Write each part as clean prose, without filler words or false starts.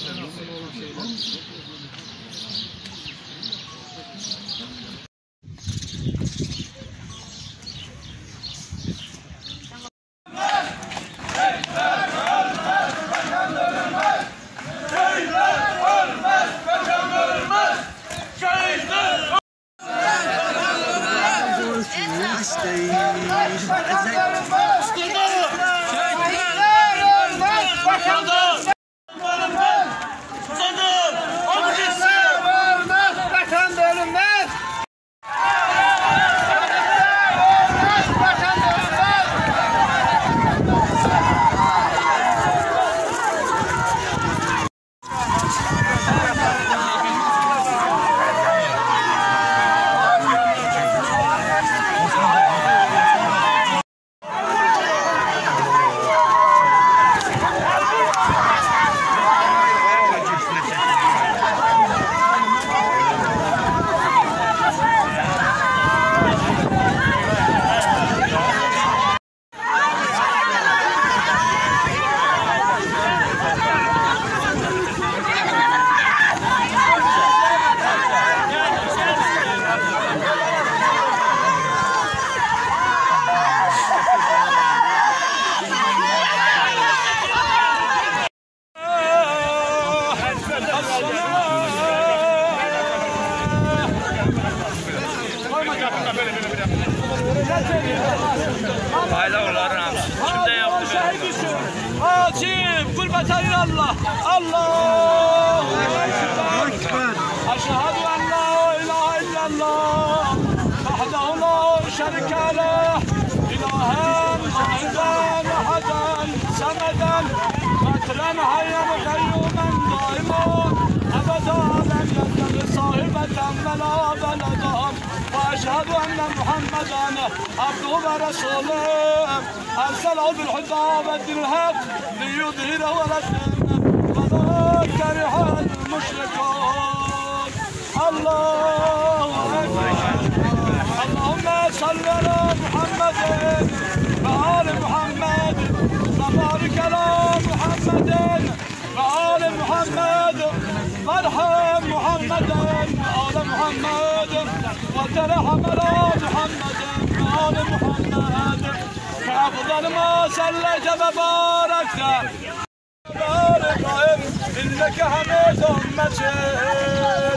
Acib, gurbet Allah, Allah. Eşhedü en la ilahe illallah, vahdehu la şerike leh, ilahen vahiden eheden semeden, metren hayyen kayyumen daiman, ebeden lem yettebi sahibeten ve la beledan. وأشهد أن محمدًا عبده ورسوله أرسله بالهدى ودين الحق ليظهره على الدين ولو كره المشركون. الله أكبر. اللهم صل على محمد وآل محمد وبارك على محمد وآل محمد وارحم محمدا وآل محمد وترحم على محمد وآل محمد كأفضل ما صليت وباركت بارك إنك حميد مجيد.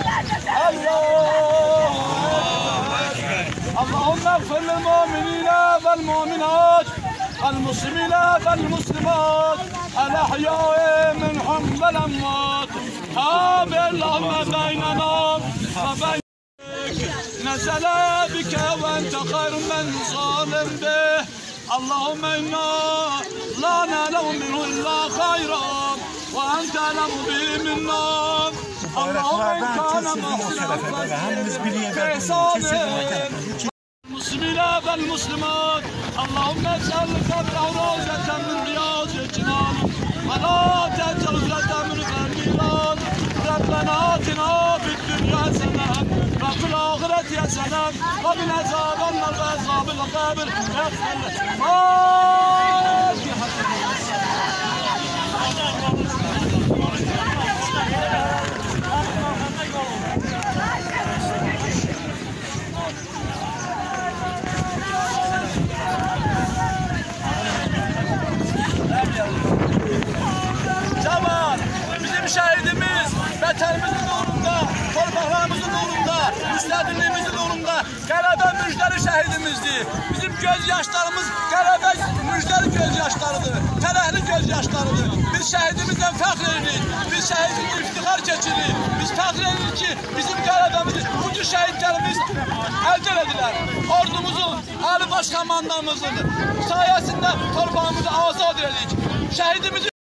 اللهم اغفر للمؤمنين والمؤمنات المسلمين والمسلمات الأحياء منهم والأموات. اللهم بيننا وبين نزل بك وأنت خير من ظالم به. اللهم إنا لا نعلم منه إلا خيرا وأنت أعلم به منا. اللهم إن كان محسنا بإحسانه المسلمين والمسلمات. اللهم اجعلك روضة من رياض الجنان ولا تجعل من النيران. ربنا آتنا في الدنيا حسنة وفي الآخرة حسنة وقنا عذاب النار وعذاب القبر. Cavan, bizim şehidimiz vətənimizin uğrunda, torpaqlarımızın uğrunda, müstəqilliğimizin uğrunda qələbə müjdəli şəhidimizdir. Bizim göz yaşlarımız qələbə müjdəli göz yaşlarıdır, fərəhli göz yaşlarıdır. Biz şəhidimizlə fəxr edirik, biz şəhidimizlə iftixar keçirik. Biz fəxr edirik ki, bizim qələbəmizi bu cür şəhidlərimiz əldə edilər. Ordumuzun, Ali Baş Komandanımızın sayəsində torpağımızı azad edirik. Şəhidimizi